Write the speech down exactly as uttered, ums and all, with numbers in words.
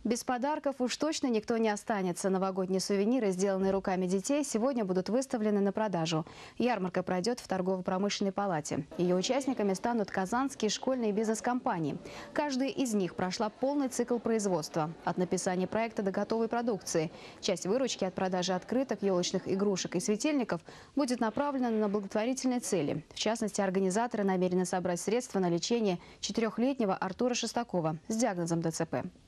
Без подарков уж точно никто не останется. Новогодние сувениры, сделанные руками детей, сегодня будут выставлены на продажу. Ярмарка пройдет в торгово-промышленной палате. Ее участниками станут казанские школьные бизнес-компании. Каждая из них прошла полный цикл производства. От написания проекта до готовой продукции. Часть выручки от продажи открыток, елочных игрушек и светильников будет направлена на благотворительные цели. В частности, организаторы намерены собрать средства на лечение четырехлетнего Артура Шестакова с диагнозом ДЦП.